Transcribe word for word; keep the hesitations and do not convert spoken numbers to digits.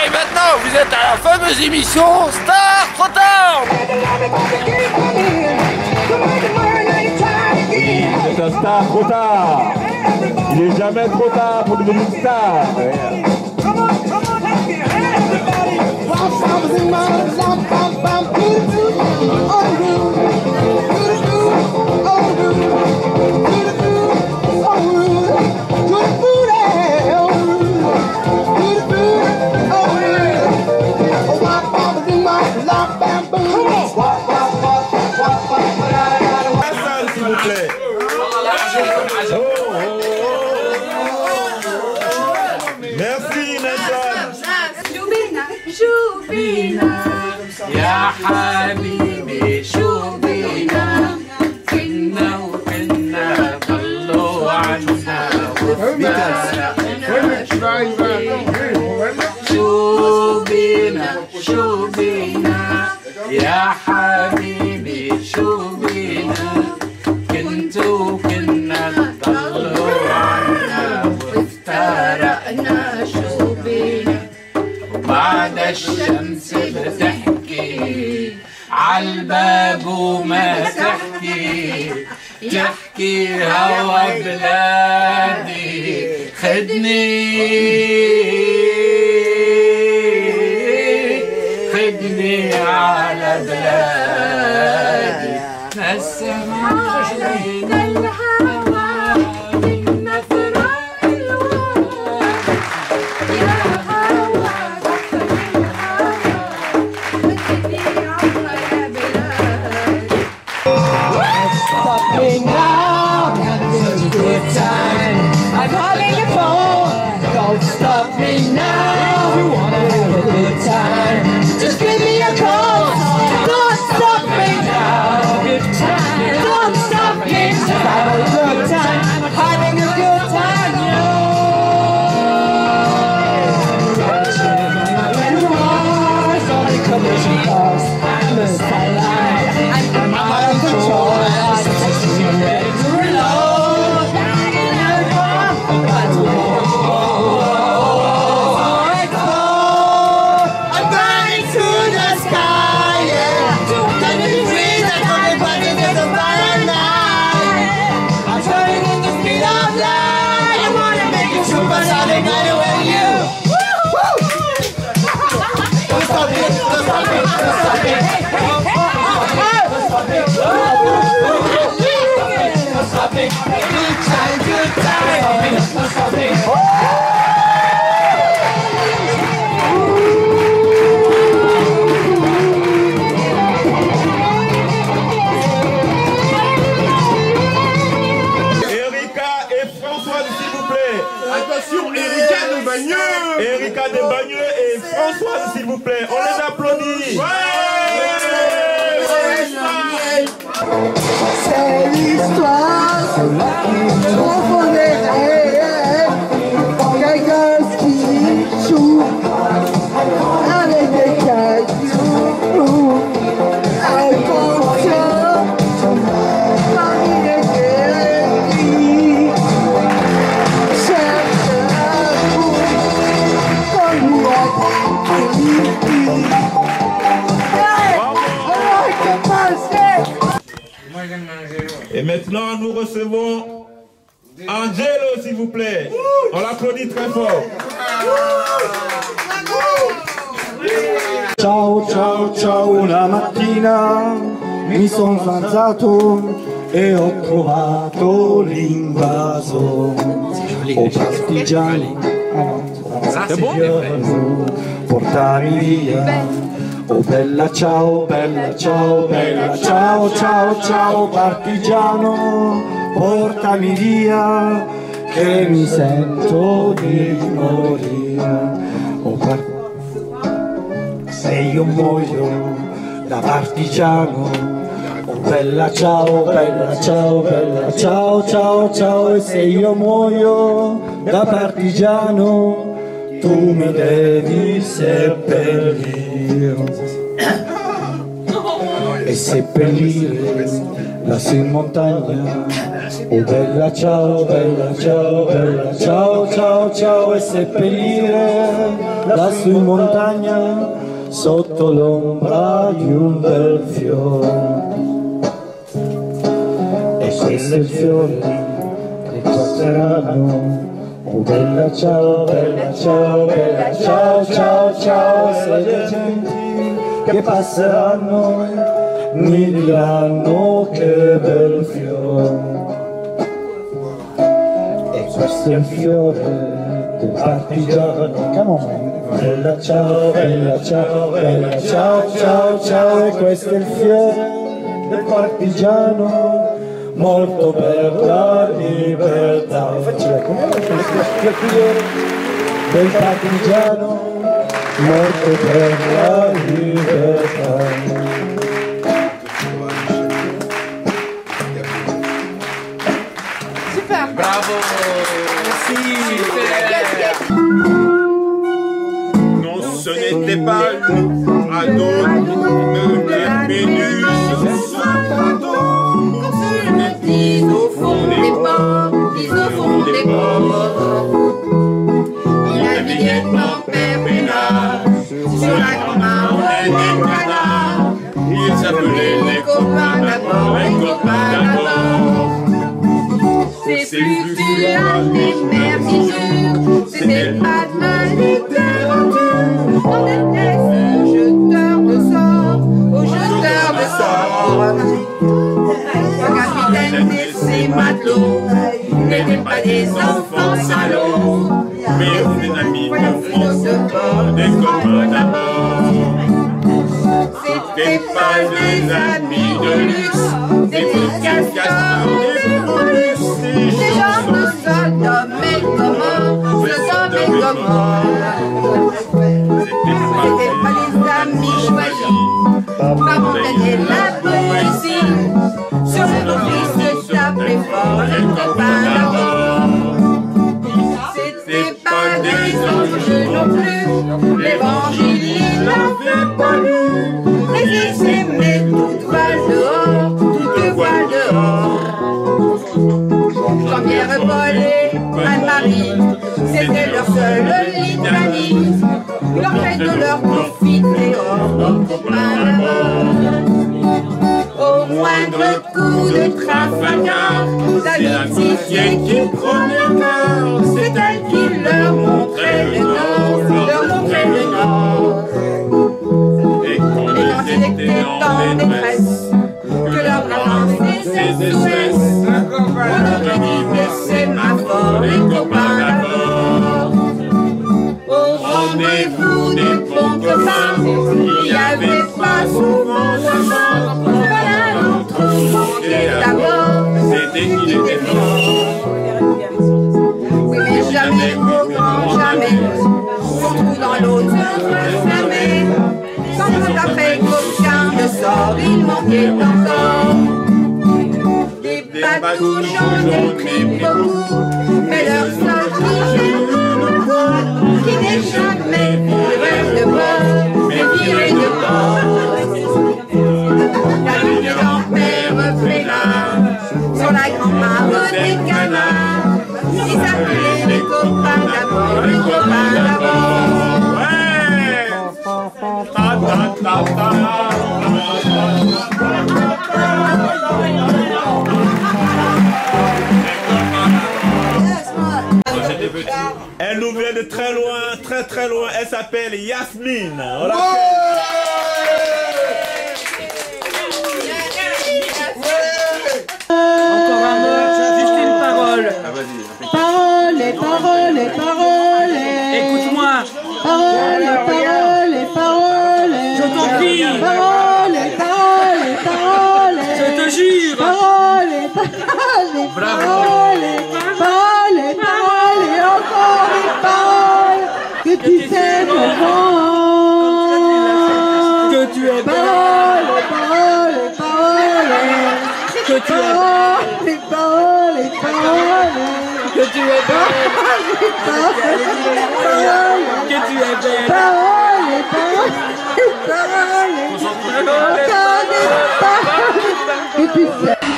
Et maintenant, vous êtes à la fameuse émission Star Trop Tard. Oui, c'est un star trop tard. Il n'est jamais trop tard pour devenir une star. S'il vous plaît. Oh, oh, oh. Merci Nelson. شوبينا شوبينا يا حبيبي شوبينا كنا وكنا ضلوا عنا شوبينا شوبينا يا حبيبي شوبينا كنتوا كنا ضلوا عنا وافترقنا شوبينا بعد الشمس بتحكي عالباب وما تحكي تحكي هوا بلادي خدني خدني على بلادي نسم علينا الهوى من مفرق الورد يا هوى Stop me now, having a good time. I'm calling your phone. Don't stop me now. If you wanna have a good time, just give me a call. Don't stop me now. Good time. Don't stop me now. Have a good time. I'm having a good time. It's only collision cars. I'm a skyline. I'm out of control. Attention, Erika de Bagneux. Erika de Bagneux et Françoise, s'il vous plaît. On les applaudit. C'est l'histoire profonde et réelle. Quelqu'un qui joue avec des cailloux. Inconscient parmi les guéris. Cherche un coup comme lui a dit. Alors que passer. Et maintenant, nous recevons Angelo, s'il vous plaît. On l'applaudit très fort. Ciao, ciao, ciao, una mattina mi sono alzato e ho trovato l'invaso. Oh partigiani, portami via. Oh bella ciao, bella ciao, bella ciao, ciao, ciao partigiano, portami via che mi sento di morire. Oh par- se io muoio da partigiano, oh bella ciao, bella ciao, bella ciao, ciao, ciao, e se io muoio da partigiano, tu mi devi seppellire. E seppellire lassù in montagna Oh bella ciao, bella ciao, bella ciao, ciao, ciao e seppellire lassù in montagna sotto l'ombra di un bel fiore. E questo è il fiore che porteranno. Oh bella ciao, bella ciao, bella ciao, ciao, ciao, e le genti che passeranno mi diranno che bel fiore. E questo è il fiore del partigiano. Come on. Bella ciao, bella ciao, bella ciao, ciao, ciao, e questo è il fiore del partigiano morto per la libertà. Facciamo come il fiore del partigiano morto per la libertà. Super, bravo. Merci. Non, ce n'était pas à d'autres de la Vénus. Dis au fond des ports, dis au fond des ports. Il naviguait mon père Pénard sur la grande arme des canards. Ils s'appelaient les copains d'abord, les copains d'abord. C'est plus que des mers qui jurent, c'était pas de la littérature. On était aux jeteurs de sorts, aux jeteurs de sorts. Le capitaine et ses matelots n'étaient pas des enfants salauds, Mais des amis de France, de bord, des copains d'abord. c'était pas des amis de luxe, des castors, des mollusques, des gens de Sodome et Gomorrhe, Sodome et Gomorre. C'était pas les amis choisis, par entraîner la poésie. Sur le fils se taper fort, les copains d'abord. C'était pas des anges non plus, l'évangile il n'avait pas lu. Mais ils s'aimaient toute voile dehors, toute voile dehors. Jean-Pierre, Paul et Anne-Marie, c'était leur seule litanie. Leur fête de leur confiteor, nos copains d'abord. Au moindre coup de Trafalgar, la mythifiée qui prenait peur, c'est elle qui leur montrait le nord, leur montrait le nord. Et quand ils étaient en détresse, que leur blanc ses S O S, on leur dit mais c'est ma faute, les copains d'abord. Au rendez-vous des bons copains, il n'y avait pas souvent de chance. Voilà l'entre manquait d'abord, c'était qu'il était fort. oui mais jamais, au grand jamais, surtout dans l'autre jamais. Quand après qu'aucun ne sort, il manquait encore. Des bateaux j'en ai pris beaucoup, mais leur seul qui n'est jamais viré de bord, mais viré de bord. La lune d'Ampère Pénard, sur la grande mare des canards, ils s'appelaient les copains d'abord, les copains d'abord. Ouais! Ta ta ta ta. Elle nous vient de très loin, très très loin. Elle s'appelle Yasmine. On la Encore un mot, juste une parole. Parole, parole, parole. Écoute-moi. Parole, parole, parole. Je t'en prie. Parole, parole, parole. Je te jure. Parole, parole, Bravo. parole. Parole, parole, et encore des paroles. Que tu sais devant. Que tu es belle. Parole, parole, parole. Que tu es belle. Parole, parole, parole. Que tu es belle. Parole, Que tu es belle. parole, parole, parole. Encore des paroles. Que tu sais.